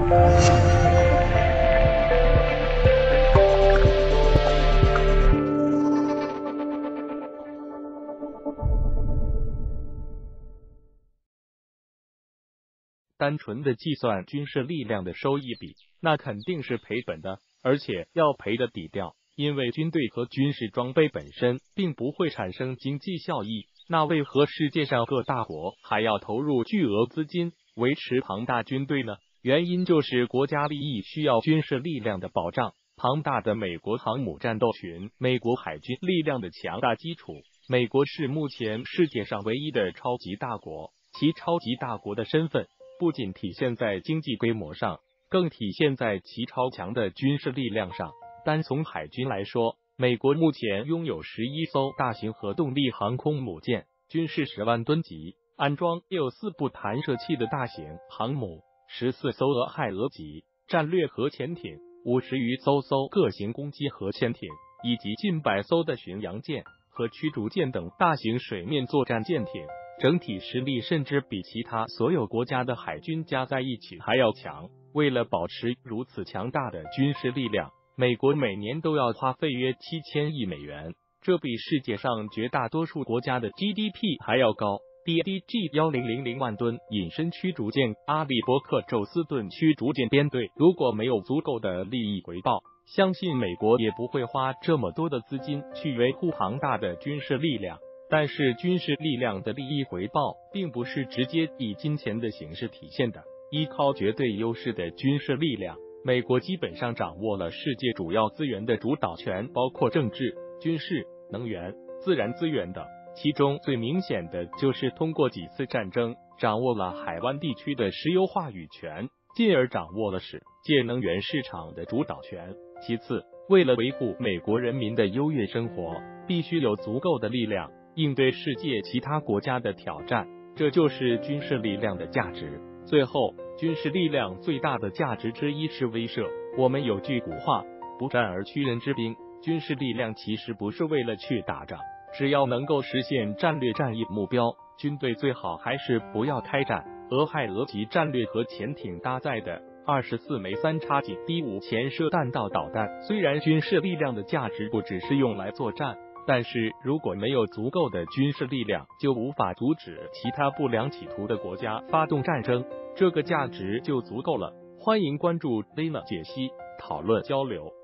单纯的计算军事力量的收益比，那肯定是赔本的，而且要赔的底调，因为军队和军事装备本身并不会产生经济效益。那为何世界上各大国还要投入巨额资金维持庞大军队呢？原因就是国家利益需要军事力量的保障。庞大的美国航母战斗群，美国海军力量的强大基础。美国是目前世界上唯一的超级大国，其超级大国的身份不仅体现在经济规模上，更体现在其超强的军事力量上。单从海军来说，美国目前拥有11艘大型核动力航空母舰，均是10万吨级，安装6-4部弹射器的大型航母，14艘俄亥俄级战略核潜艇，50余艘各型攻击核潜艇，以及近100艘的巡洋舰和驱逐舰等大型水面作战舰艇。整体实力甚至比其他所有国家的海军加在一起还要强。为了保持如此强大的军事力量，美国每年都要花费约7000亿美元，这比世界上绝大多数国家的 GDP 还要高。DDG 1000万吨隐身驱逐舰阿利伯克宙斯盾驱逐舰编队，如果没有足够的利益回报，相信美国也不会花这么多的资金去维护庞大的军事力量。但是军事力量的利益回报并不是直接以金钱的形式体现的。依靠绝对优势的军事力量，美国基本上掌握了世界主要资源的主导权，包括政治、军事、能源、自然资源等。其中最明显的就是通过几次战争，掌握了海湾地区的石油话语权，进而掌握了世界能源市场的主导权。其次，为了维护美国人民的优越生活，必须有足够的力量应对世界其他国家的挑战，这就是军事力量的价值。最后，军事力量最大的价值之一是威慑。我们有句古话，不战而屈人之兵。军事力量其实不是为了去打仗，只要能够实现战略战役目标，军队最好还是不要开战。俄亥俄级战略核潜艇搭载的24枚3x D5潜射弹道导弹，虽然军事力量的价值不只是用来作战，但是如果没有足够的军事力量，就无法阻止其他不良企图的国家发动战争，这个价值就足够了。欢迎关注 Lena 解析讨论交流。